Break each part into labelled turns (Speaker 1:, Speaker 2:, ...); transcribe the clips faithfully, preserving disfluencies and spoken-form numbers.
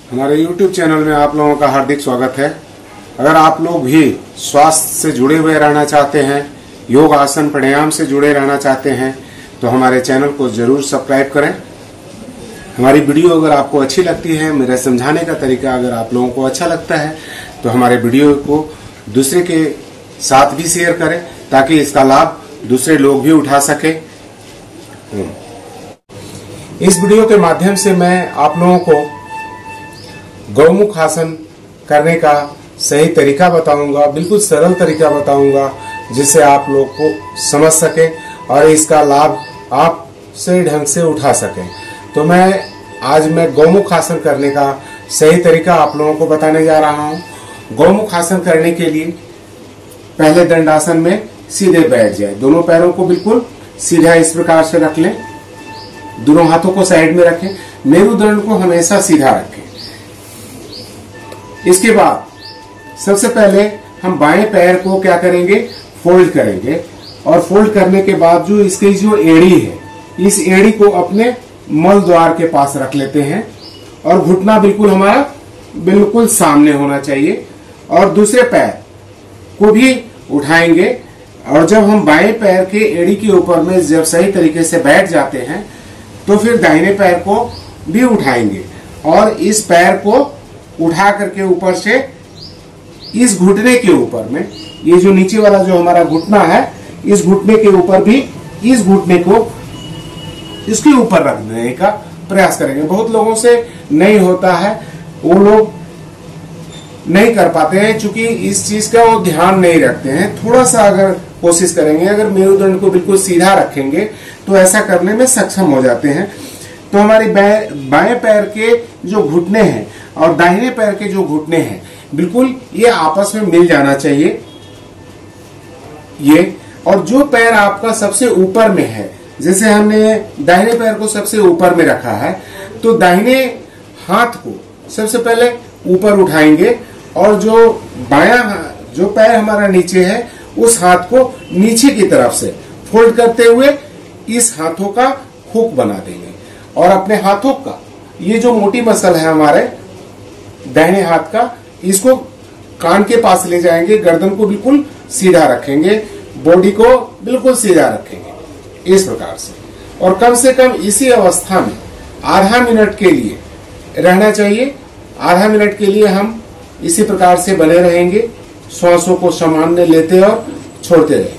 Speaker 1: हमारे YouTube channel में आप लोगों का हार्दिक स्वागत है। अगर आप लोग भी स्वास्थ्य से जुड़े हुए रहना चाहते हैं, योग आसन प्राणायाम से जुड़े रहना चाहते हैं, तो हमारे चैनल को जरूर सब्सक्राइब करें। हमारी वीडियो अगर आपको अच्छी लगती है, मेरा समझाने का तरीका अगर आप लोगों को अच्छा लगता है, तो हमारे वीडियो को दूसरे के साथ भी शेयर करें ताकि इसका लाभ दूसरे लोग भी उठा सके। इस वीडियो के माध्यम से मैं आप लोगों को गौमुख आसन करने का सही तरीका बताऊंगा, बिल्कुल सरल तरीका बताऊंगा, जिससे आप लोग को समझ सके और इसका लाभ आप सही ढंग से उठा सकें। तो मैं आज मैं गौमुख आसन करने का सही तरीका आप लोगों को बताने जा रहा हूं। गौमुख आसन करने के लिए पहले दंडासन में सीधे बैठ जाए, दोनों पैरों को बिल्कुल सीधा इस प्रकार से रख लें, दोनों हाथों को साइड में रखें, मेरुदंड को हमेशा सीधा रखें। इसके बाद सबसे पहले हम बाएं पैर को क्या करेंगे, फोल्ड करेंगे और फोल्ड करने के बाद जो इसकी जो एड़ी है, इस एड़ी को अपने मल द्वार के पास रख लेते हैं और घुटना बिल्कुल हमारा बिल्कुल सामने होना चाहिए और दूसरे पैर को भी उठाएंगे। और जब हम बाएं पैर के एड़ी के ऊपर में जब सही तरीके से बैठ जाते हैं तो फिर दाहिने पैर को भी उठाएंगे और इस पैर को उठा करके ऊपर से इस घुटने के ऊपर में, ये जो नीचे वाला जो हमारा घुटना है, इस घुटने के ऊपर भी इस घुटने को इसके ऊपर रख देने का प्रयास करेंगे। बहुत लोगों से नहीं होता है, वो लोग नहीं कर पाते हैं क्योंकि इस चीज का वो ध्यान नहीं रखते हैं। थोड़ा सा अगर कोशिश करेंगे, अगर मेरुदंड को बिल्कुल सीधा रखेंगे तो ऐसा करने में सक्षम हो जाते हैं। तो हमारे बाएं पैर के जो घुटने हैं और दाहिने पैर के जो घुटने हैं, बिल्कुल ये आपस में मिल जाना चाहिए ये। और जो पैर आपका सबसे ऊपर में है, जैसे हमने दाहिने पैर को सबसे ऊपर में रखा है, तो दाहिने हाथ को सबसे पहले ऊपर उठाएंगे और जो बायां जो पैर हमारा नीचे है, उस हाथ को नीचे की तरफ से फोल्ड करते हुए इस हाथों का हुक बना देंगे और अपने हाथों का ये जो मोटी मसल है हमारे दाहिने हाथ का, इसको कान के पास ले जाएंगे, गर्दन को बिल्कुल सीधा रखेंगे, बॉडी को बिल्कुल सीधा रखेंगे इस प्रकार से। और कम से कम इसी अवस्था में आधा मिनट के लिए रहना चाहिए। आधा मिनट के लिए हम इसी प्रकार से बने रहेंगे, श्वासों को सामान्य लेते और छोड़ते रहेंगे।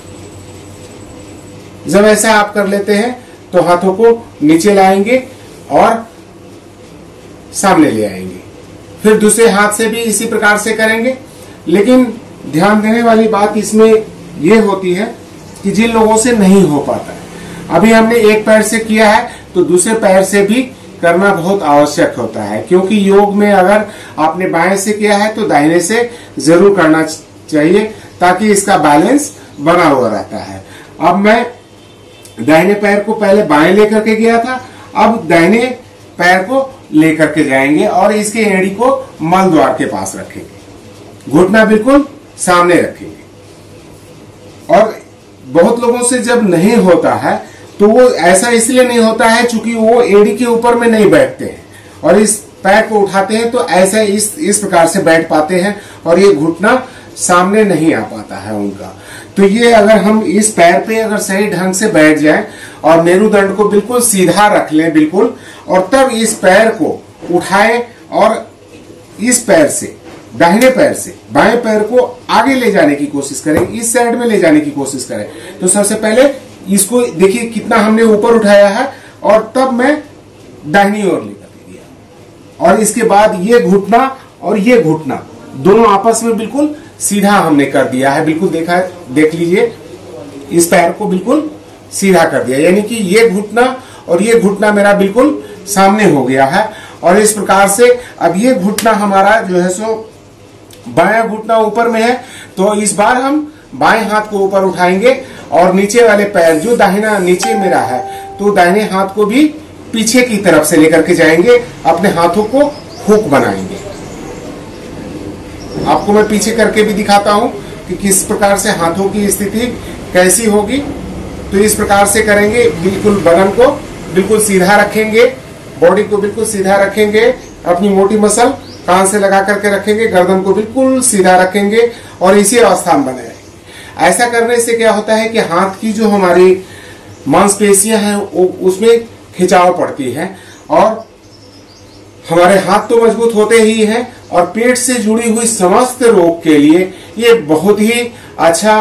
Speaker 1: जब ऐसा आप कर लेते हैं तो हाथों को नीचे लाएंगे और सामने ले आएंगे। फिर दूसरे हाथ से भी इसी प्रकार से करेंगे। लेकिन ध्यान देने वाली बात इसमें यह होती है कि जिन लोगों से नहीं हो पाता है, अभी हमने एक पैर से किया है तो दूसरे पैर से भी करना बहुत आवश्यक होता है, क्योंकि योग में अगर आपने बाएं से किया है तो दाहिने से जरूर करना चाहिए ताकि इसका बैलेंस बना हुआ रहता है। अब मैं दाहिने पैर को पहले बाएं लेकर के गया था, अब दाहिने पैर को लेकर के जाएंगे और इसके एड़ी को मल द्वार के पास रखेंगे, घुटना बिल्कुल सामने रखेंगे। और बहुत लोगों से जब नहीं होता है तो वो ऐसा इसलिए नहीं होता है क्योंकि वो एड़ी के ऊपर में नहीं बैठते हैं और इस पैर को उठाते हैं तो ऐसे इस इस प्रकार से बैठ पाते हैं और ये घुटना सामने नहीं आ पाता है उनका। तो ये अगर हम इस पैर पे अगर सही ढंग से बैठ जाएं और मेरुदंड को बिल्कुल सीधा रख लें बिल्कुल, और तब इस पैर को उठाएं और इस पैर से दाहिने पैर से बाएं पैर को आगे ले जाने की कोशिश करें, इस साइड में ले जाने की कोशिश करें। तो सबसे पहले इसको देखिए कितना हमने ऊपर उठाया है और तब मैं दाहिनी ओर लेकर के गया और इसके बाद ये घुटना और ये घुटना दोनों आपस में बिल्कुल सीधा हमने कर दिया है। बिल्कुल देखा है, देख लीजिए, इस पैर को बिल्कुल सीधा कर दिया, यानी कि ये घुटना और ये घुटना मेरा बिल्कुल सामने हो गया है। और इस प्रकार से अब ये घुटना हमारा जो है सो बायां घुटना ऊपर में है, तो इस बार हम बाएं हाथ को ऊपर उठाएंगे और नीचे वाले पैर जो दाहिना नीचे मेरा है, तो दाहिने हाथ को भी पीछे की तरफ से लेकर के जाएंगे, अपने हाथों को हुक बनाएंगे। आपको मैं पीछे करके भी दिखाता हूं कि किस प्रकार से हाथों की स्थिति कैसी होगी। तो इस प्रकार से करेंगे, बिल्कुल बदन को बिल्कुल सीधा रखेंगे, बॉडी को बिल्कुल सीधा रखेंगे, अपनी मोटी मसल कान से लगा करके रखेंगे, गर्दन को बिल्कुल सीधा रखेंगे और इसी अवस्था में बने रहेंगे। ऐसा करने से क्या होता है कि हाथ की जो हमारी मांसपेशियां हैं उसमें खिंचाव पड़ती है और हमारे हाथ तो मजबूत होते ही हैं और पेट से जुड़ी हुई समस्त रोग के लिए ये बहुत ही अच्छा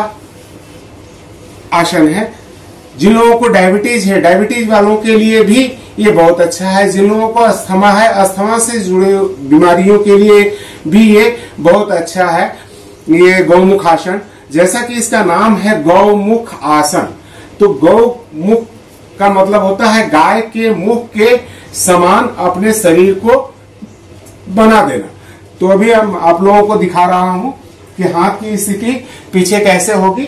Speaker 1: आसन है। जिन लोगों को डायबिटीज है, डायबिटीज वालों के लिए भी ये बहुत अच्छा है। जिन लोगों को अस्थमा है, अस्थमा से जुड़े बीमारियों के लिए भी ये बहुत अच्छा है। ये गौमुख आसन, जैसा कि इसका नाम है गौमुख आसन, तो गौमुख का मतलब होता है गाय के मुख के समान अपने शरीर को बना देना। तो अभी हम आप लोगों को दिखा रहा हूं कि हाथ की स्थिति पीछे कैसे होगी।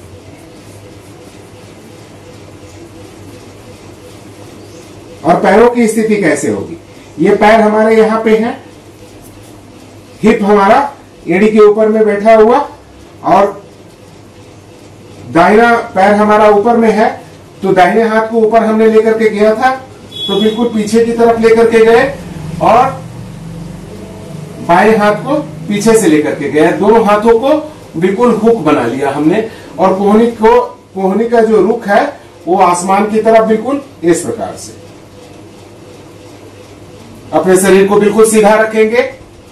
Speaker 1: और पैरों की स्थिति कैसे होगी। ये पैर हमारे यहाँ पे है, हिप हमारा एड़ी के ऊपर में बैठा हुआ और दाहिना पैर हमारा ऊपर में है। तो दाहिने हाथ को ऊपर हमने लेकर के गया था तो बिल्कुल पीछे की तरफ लेकर के गए और बाएं हाथ को पीछे से लेकर के गए। दोनों हाथों को बिल्कुल हुक बना लिया हमने और कोहनी को कोहनी का जो रुख है वो आसमान की तरफ बिल्कुल इस प्रकार से। अपने शरीर को बिल्कुल सीधा रखेंगे।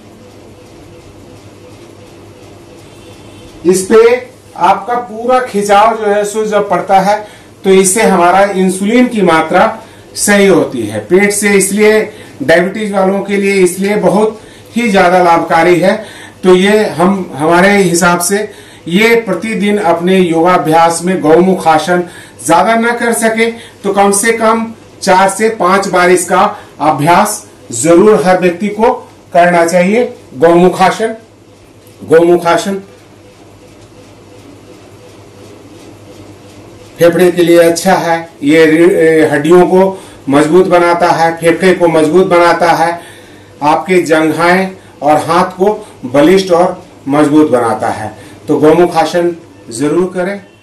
Speaker 1: इस पे आपका पूरा खिंचाव जो है सो जब पड़ता है तो इससे हमारा इंसुलिन की मात्रा सही होती है पेट से, इसलिए डायबिटीज वालों के लिए इसलिए बहुत ही ज्यादा लाभकारी है। तो ये हम हमारे हिसाब से ये प्रतिदिन अपने योगाभ्यास में गौमुख आसन ज्यादा न कर सके तो कम से कम चार से पांच बार इसका अभ्यास जरूर हर व्यक्ति को करना चाहिए। गौमुख आसन गौमुख आसन फेफड़े के लिए अच्छा है। ये हड्डियों को मजबूत बनाता है, फेफड़े को मजबूत बनाता है, आपके जंघाएं और हाथ को बलिष्ठ और मजबूत बनाता है। तो गौमुख आसन जरूर करें।